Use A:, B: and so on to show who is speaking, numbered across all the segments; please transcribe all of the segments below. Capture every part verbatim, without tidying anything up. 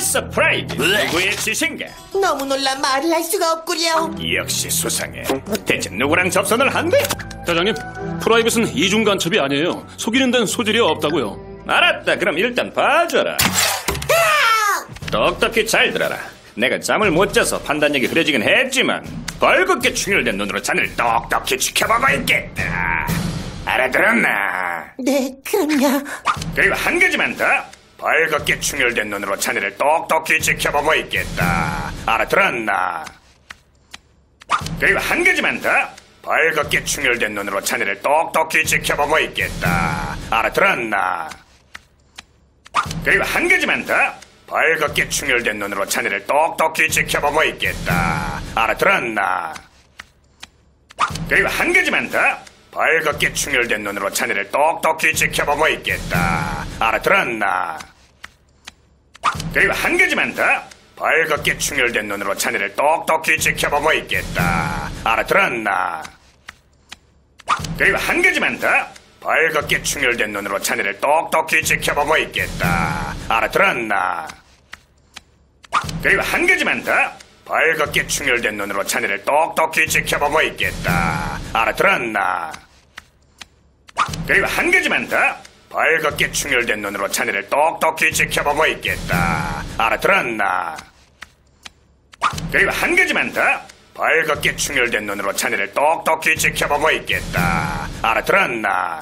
A: 서프라이즈! 누구의 짓인가?
B: 너무 놀라 말을 할 수가 없구려.
A: 역시 수상해. 대체 누구랑 접선을 한대?
C: 대장님, 프라이빗은 이중 간첩이 아니에요. 속이는 데는 소질이 없다고요.
A: 알았다. 그럼 일단 봐줘라. 똑똑히 잘 들어라. 내가 잠을 못 자서 판단력이 흐려지긴 했지만 벌겋게 충혈된 눈으로 자네를 똑똑히 지켜보고 있겠다. 알아들었나?
B: 네, 그럼요.
A: 그리고 한 가지만 더. 벌겋게 충혈된 눈으로 자네를 똑똑히 지켜보고 있겠다. 알아들었나? 그리고 한 가지만 더. 벌겋게 충혈된 눈으로 자네를 똑똑히 지켜보고 있겠다. 알아들었나? 그리고 한 가지만 더. 벌겋게 충혈된 눈으로 자네를 똑똑히 지켜보고 있겠다. 알아들었나? 그리고 한 가지만 더. 벌겋게 충혈된 눈으로 자네를 똑똑히 지켜보고 있겠다. 알아들었나? 그리고 한 가지만 더. 벌겋게 충혈된 눈으로 자네를 똑똑히 지켜보고 있겠다. 알아들었나? 그리고 한 가지만 더. 벌겋게 충혈된 눈으로 자네를 똑똑히 지켜보고 있겠다. 알아들었나? 그리고 한 가지만 더. 벌겋게 충혈된 눈으로 자네를 똑똑히 지켜보고 있겠다. 알아들었나? 그리고 한 가지만 더. 벌겋게 충혈된 눈으로 자네를 똑똑히 지켜보고 있겠다. 알아들었나? 그리고 한 가지만 더. 벌겋게 충혈된 눈으로 자네를 똑똑히 지켜보고 있겠다. 알아들었나?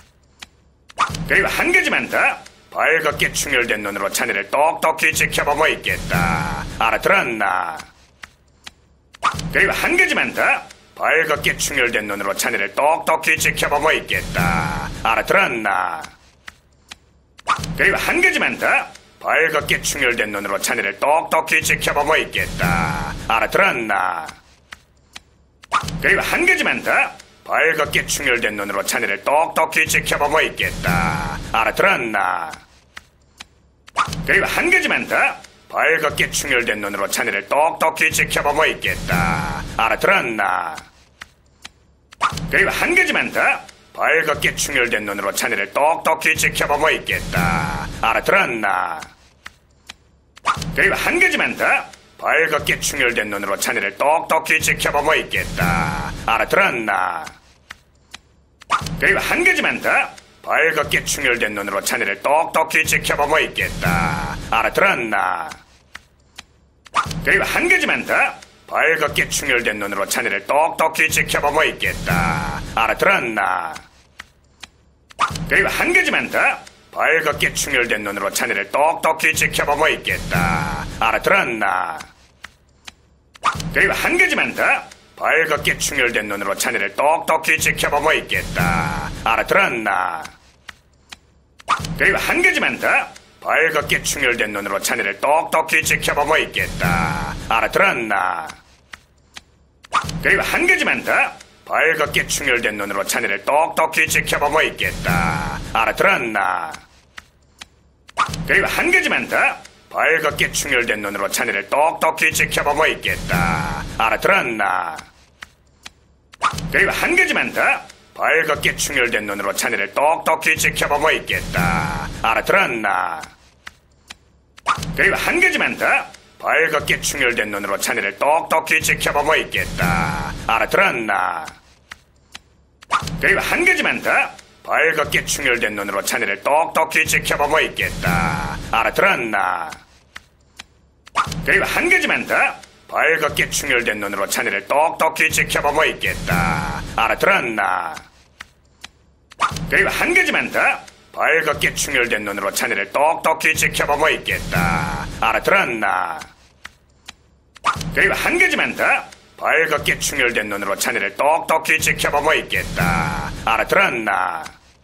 A: 그리고 한 가지만 더. 벌겋게 충혈된 눈으로 자네를 똑똑히 지켜보고 있겠다. 알아들었나? 그리고 한 가지만 더. 벌겋게 충혈된 눈으로 자네를 똑똑히 지켜보고 있겠다. 알아들었나? 그리고 한 가지만 더. 벌겋게 충혈된 눈으로 자네를 똑똑히 지켜보고 있겠다. 알아들었나? 그리고 한 가지만 더. 벌겋게 충혈된 눈으로 자네를 똑똑히 지켜보고 있겠다. 알아들었나? 그리고 한 가지만 더. 벌겋게 충혈된 눈으로 자네를 똑똑히 지켜보고 있겠다. 알아들었나? 그리고 한 가지만 더. 벌겋게 충혈된 눈으로 자네를 똑똑히 지켜보고 있겠다. 알아들었나? 그리고 한 가지만 더. 벌겋게 충혈된 눈으로 자네를 똑똑히 지켜보고 있겠다. 알아들었나? 그리고 한 가지만 더. 벌겋게 충혈된 눈으로 자네를 똑똑히 지켜보고 있겠다. 알아들었나? 그리고 한 가지만 더. 벌겋게 충혈된 눈으로 자네를 똑똑히 지켜보고 있겠다. 알아들었나? 그리고 한 가지만 더. 벌겋게 충혈된 눈으로 자네를 똑똑히 지켜보고 있겠다. 알아들었나? 그리고 한 가지만 더. 벌겋게 충혈된 눈으로 자네를 똑똑히 지켜보고 있겠다. 알아들었나? 그리고 한 가지만 더. 벌겋게 충혈된 눈으로 자네를 똑똑히 지켜보고 있겠다. 알아들었나? 그리고 한 가지만 더. 벌겋게 충혈된 눈으로 자네를 똑똑히 지켜보고 있겠다. 알아들었나? 그리고 한 가지만 더. 벌겋게 충혈된 눈으로 자네를 똑똑히 지켜보고 있겠다. 알아들었나? 그리고 한 가지만 더. 벌겋게 충혈된 눈으로 자네를 똑똑히 지켜보고 있겠다. 알아들었나? 그리고 한 가지만 더. 벌겋게 충혈된 눈으로 자네를 똑똑히 지켜보고 있겠다. 알아들었나? 그리고 한 가지만 더. 벌겋게 충혈된 눈으로 자네를 똑똑히 지켜보고 있겠다. 알아들었나? 그리고 한 가지만 더. 벌겋게 충혈된 눈으로 자네를 똑똑히 지켜보고 있겠다. 알아들었나? 그리고 한 가지만 더. 벌겋게 충혈된 눈으로 자네를 똑똑히 지켜보고 있겠다. 알아들었나? 그리고 한 가지만 더. 벌겋게 충혈된 눈으로 자네를 똑똑히 지켜보고 있겠다. 알아들었나?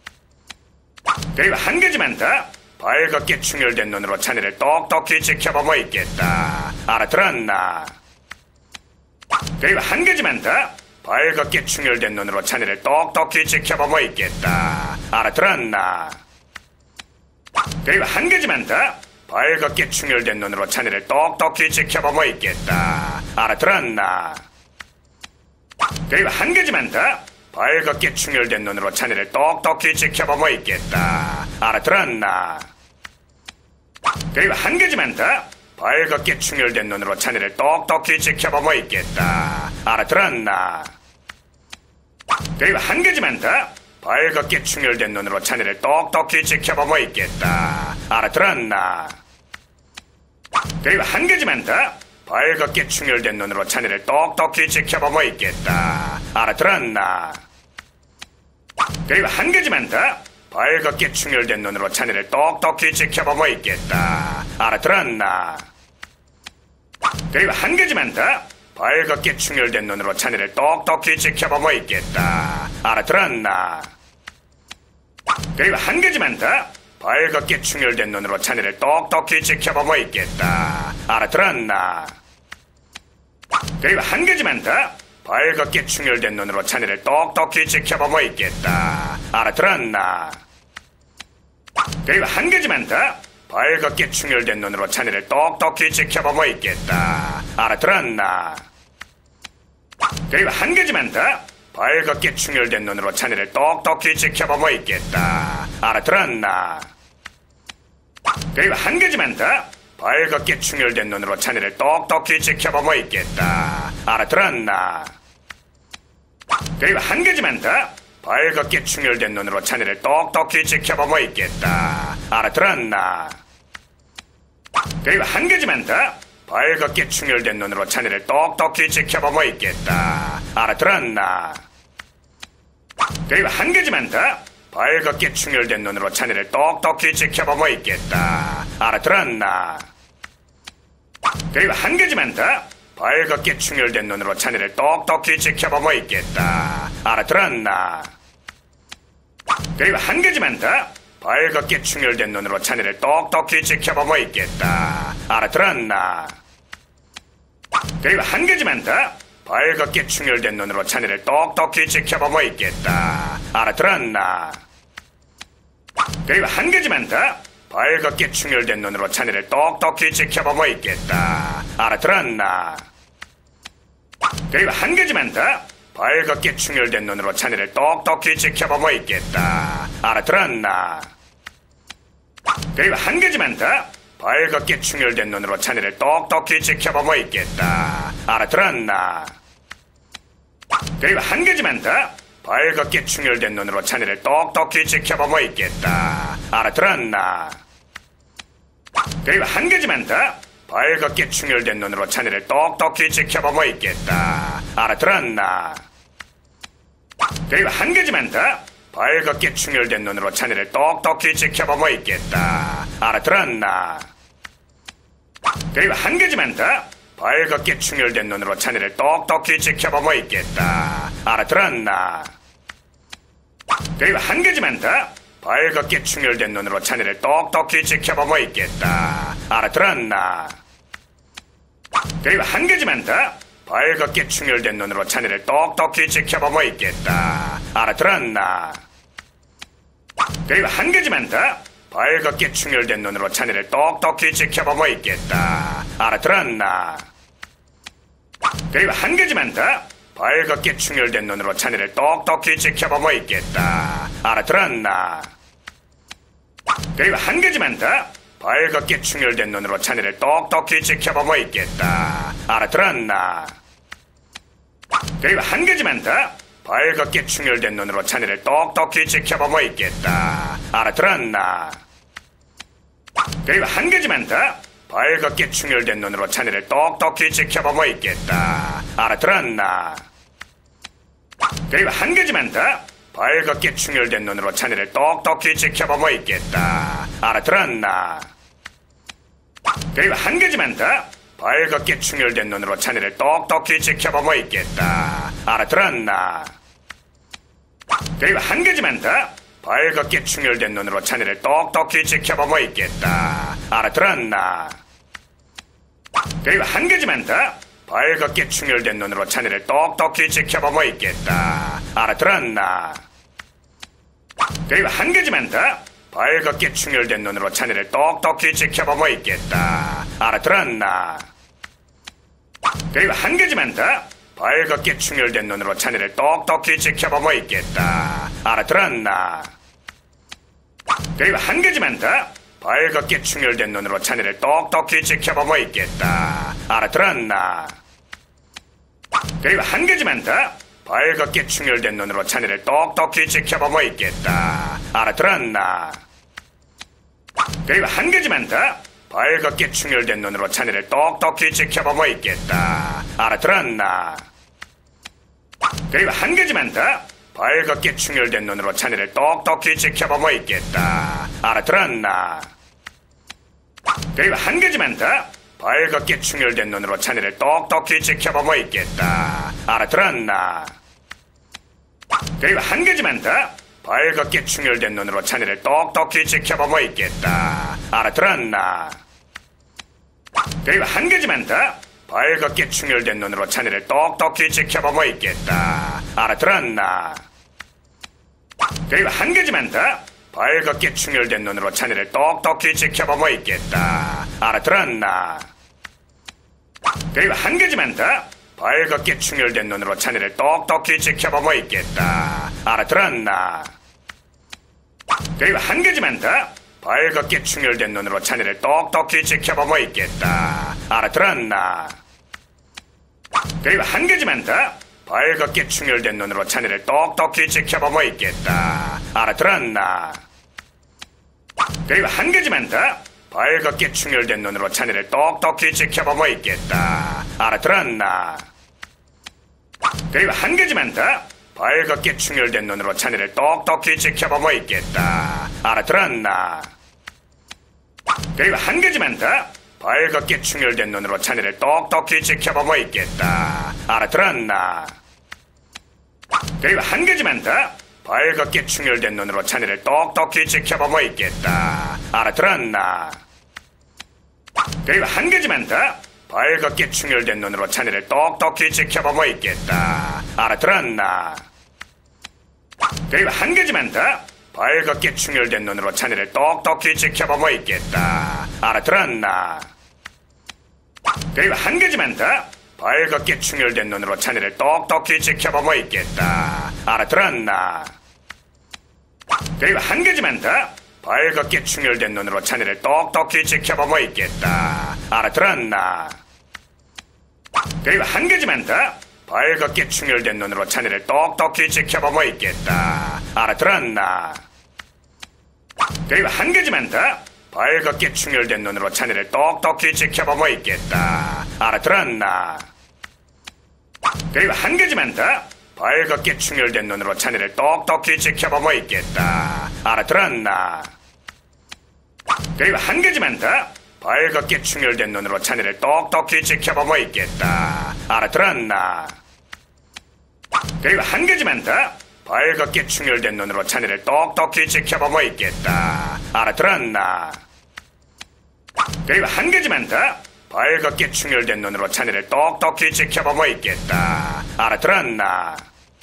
A: 그리고 한 가지만 더. 벌겋게 충혈된 눈으로 자네를 똑똑히 지켜보고 있겠다. 알아들었나? 그리고 한 가지만 더. 벌겋게 충혈된 눈으로 자네를 똑똑히 지켜보고 있겠다. 알아들었나? 그리고 한 가지만 더. 벌겋게 충혈된 눈으로 자네를 똑똑히 지켜보고 있겠다. 알아들었나? 그리고 한 가지만 더. 벌겋게 충혈된 눈으로 자네를 똑똑히 지켜보고 있겠다. 알아들었나? 그리고 한 가지만 더. 벌겋게 충혈된 눈으로 자네를 똑똑히 지켜보고 있겠다. 알아들었나? 그리고 한 가지만 더. 벌겋게 충혈된 눈으로 자네를 똑똑히 지켜보고 있겠다. 알아들었나? 그리고 한 가지만 더. 벌겋게 충혈된 눈으로 자네를 똑똑히 지켜보고 있겠다. 알아들었나? 그리고 한 가지만 더. 벌겋게 충혈된 눈으로 자네를 똑똑히 지켜보고 있겠다. 알아들었나? 그리고 한 가지만 더. 벌겋게 충혈된 눈으로 자네를 똑똑히 지켜보고 있겠다. 알아들었나? 그리고 한 가지만 더. 벌겋게 충혈된 눈으로 자네를 똑똑히 지켜보고 있겠다. 알아들었나? 그리고 한 가지만 더. 벌겋게 충혈된 눈으로 자네를 똑똑히 지켜보고 있겠다. 알아들었나? 그리고 한 가지만 더. 벌겋게 충혈된 눈으로 자네를 똑똑히 지켜보고 있겠다. 알아들었나? 그리고 한 가지만 더. 벌겋게 충혈된 눈으로 자네를 똑똑히 지켜보고 있겠다. 알아들었나? 그리고 한 가지만 더. 벌겋게 충혈된 눈으로 자네를 똑똑히 지켜보고 있겠다. 알아들었나? 그리고 한 가지만 더. 벌겋게 충혈된 눈으로 자네를 똑똑히 지켜보고 있겠다. 알아들었나? 그리고 한 가지만 더. 벌겋게 충혈된 눈으로 자네를 똑똑히 지켜보고 있겠다. 알아들었나? 그리고 한 가지만 더. 벌겋게 충혈된 눈으로 자네를 똑똑히 지켜보고 있겠다. 알아들었나? 그리고 한 가지만 더. 벌겋게 충혈된 눈으로 자네를 똑똑히 지켜보고 있겠다. 알아들었나? 그리고 한 가지만 더. 벌겋게 충혈된 눈으로 자네를 똑똑히 지켜보고 있겠다. 알아들었나? 그리고 한 가지만 더. 벌겋게 충혈된 눈으로 자네를 똑똑히 지켜보고 있겠다. 알아들었나? 그리고 한 가지만 더. 벌겋게 충혈된 눈으로 자네를 똑똑히 지켜보고 있겠다. 알아들었나? 그리고 한 가지만 더. 벌겋게 충혈된 눈으로 자네를 똑똑히 지켜보고 있겠다. 알아들었나? 그리고 한 가지만 더. 벌겋게 충혈된 눈으로 자네를 똑똑히 지켜보고 있겠다. 알아들었나? 그리고 한 가지만 더. 벌겋게 충혈된 눈으로 자네를 똑똑히 지켜보고 있겠다. 알아들었나? 그리고 한 가지만 더. 벌겋게 충혈된 눈으로 자네를 똑똑히 지켜보고 있겠다. 알아들었나? 그리고 한 가지만 더. 벌겋게 충혈된 눈으로 자네를 똑똑히 지켜보고 있겠다. 알아들었나? 그리고 한 가지만 더. 벌겋게 충혈된 눈으로 자네를 똑똑히 지켜보고 있겠다. 알아들었나? 그리고 한 가지만 더. 벌겋게 충혈된 눈으로 자네를 똑똑히 지켜보고 있겠다. 알아들었나? 그리고 한 가지만 더. 벌겋게 충혈된 눈으로 자네를 똑똑히 지켜보고 있겠다. 알아들었나? 그리고 한 가지만 더. 벌겋게 충혈된 눈으로 자네를 똑똑히 지켜보고 있겠다. 알아들었나? 그리고 한 가지만 더. 벌겋게 충혈된 눈으로 자네를 똑똑히 지켜보고 있겠다. 알아들었나? 그리고 한 가지만 더. 벌겋게 충혈된 눈으로 자네를 똑똑히 지켜보고 있겠다. 알아들었나? 그리고 한 가지만 더. 벌겋게 충혈된 눈으로 자네를 똑똑히 지켜보고 있겠다. 알아들었나? 그리고 한 가지만 더. 벌겋게 충혈된 눈으로 자네를 똑똑히 지켜보고 있겠다. 알아들었나? 그리고 한 가지만 더. 벌겋게 충혈된 눈으로 자네를 똑똑히 지켜보고 있겠다. 알아들었나? 그리고 한 가지만 더. 벌겋게 충혈된 눈으로 자네를 똑똑히 지켜보고 있겠다. 알아들었나? 그리고 한 가지만 더. 벌겋게 충혈된 눈으로 자네를 똑똑히 지켜보고 있겠다. 알아들었나? 그리고 한 가지만 더. 벌겋게 충혈된 눈으로 자네를 똑똑히 지켜보고 있겠다. 알아들었나? 그리고 한 가지만 더. 벌겋게 충혈된 눈으로 자네를 똑똑히 지켜보고 있겠다. 알아들었나? 그리고 한 가지만 더. 벌겋게 충혈된 눈으로 자네를 똑똑히 지켜보고 있겠다. 알아들었나? 그리고 한 가지만 더. 벌겋게 충혈된 눈으로 자네를 똑똑히 지켜보고 있겠다. 알아들었나? 그리고 한 가지만 더. 벌겋게 충혈된 눈으로 자네를 똑똑히 지켜보고 있겠다. 알아들었나? 그리고 한 가지만 더. 벌겋게 충혈된 눈으로 자네를 똑똑히 지켜보고 있겠다. 알아들었나? 그리고 한 가지만 더. 벌겋게 충혈된 눈으로 자네를 똑똑히 지켜보고 있겠다. 알아들었나? 그리고 한 가지만 더. 벌겋게 충혈된 눈으로 자네를 똑똑히 지켜보고 있겠다. 알아들었나? 그리고 한 가지만 더. 벌겋게 충혈된 눈으로 자네를 똑똑히 지켜보고 있겠다. 알아들었나? 그리고 한 가지만 더. 벌겋게 충혈된 눈으로 자네를 똑똑히 지켜보고 있겠다. 알아들었나? 그리고 한 가지만 더. 벌겋게 충혈된 눈으로 자네를 똑똑히 지켜보고 있겠다. 알아들었나? 그리고 한 가지만 더. 벌겋게 충혈된 눈으로 자네를 똑똑히 지켜보고 있겠다. 알아들었나? 그리고 한 가지만 더. 벌겋게 충혈된 눈으로 자네를 똑똑히 지켜보고 있겠다. 알아들었나? 그리고 한 가지만 더. 벌겋게 충혈된 눈으로 자네를 똑똑히 지켜보고 있겠다. 알아들었나? 그리고 한 가지만 더. 벌겋게 충혈된 눈으로 자네를 똑똑히 지켜보고 있겠다. 알아들었나? 그리고 한 가지만 더. 벌겋게 충혈된 눈으로 자네를 똑똑히 지켜보고 있겠다. 알아들었나? 그리고 한 가지만 더. 벌겋게 충혈된 눈으로 자네를 똑똑히 지켜보고 있겠다. 알아들었나? 그리고 한 가지만 더. 벌겋게 충혈된 눈으로 자네를 똑똑히 지켜보고 있겠다. 알아들었나? 그리고 한 가지만 더. 벌겋게 충혈된 눈으로 자네를 똑똑히 지켜보고 있겠다. 알아들었나? 그리고 한 가지만 더. 벌겋게 충혈된 눈으로 자네를 똑똑히 지켜보고 있겠다. 알아들었나? 그리고 한 가지만 더. 벌겋게 충혈된 눈으로 자네를 똑똑히 지켜보고 있겠다. 알아들었나? 그리고 한 가지만 더. 벌겋게 충혈된 눈으로 자네를 똑똑히 지켜보고 있겠다. 알아들었나? 그리고 한 가지만 더. 벌겋게 충혈된 눈으로 자네를 똑똑히 지켜보고 있겠다. 알아들었나? 그리고 한 가지만 더. 벌겋게 충혈된 눈으로 자네를 똑똑히 지켜보고 있겠다. 알아들었나? 그리고 한 가지만 더. 벌겋게 충혈된 눈으로 자네를 똑똑히 지켜보고 있겠다. 알아들었나? 그리고 한 가지만 더. 벌겋게 충혈된 눈으로 자네를 똑똑히 지켜보고 있겠다. 알아들었나? 그리고 한 가지만 더. 벌겋게 충혈된 눈으로 자네를 똑똑히 지켜보고 있겠다. 알아들었나? 그리고 한 가지만 더. 벌겋게 충혈된 눈으로 자네를 똑똑히 지켜보고 있겠다. 알아들었나?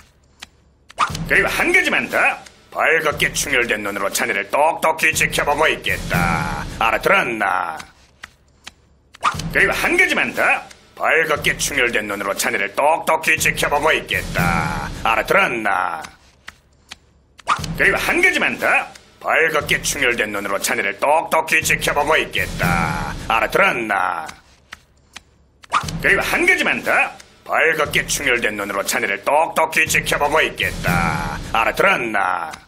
A: 그리고 한 가지만 더. 벌겋게 충혈된 눈으로 자네를 똑똑히 지켜보고 있겠다. 알아들었나? 그리고 한 가지만 더. 벌겋게 충혈된 눈으로 자네를 똑똑히 지켜보고 있겠다. 알아들었나? 그리고 한 가지만 더. 벌겋게 충혈된 눈으로 자네를 똑똑히 지켜보고 있겠다. 알아들었나? 그리고 한 가지만 더. 벌겋게 충혈된 눈으로 자네를 똑똑히 지켜보고 있겠다. 알아들었나?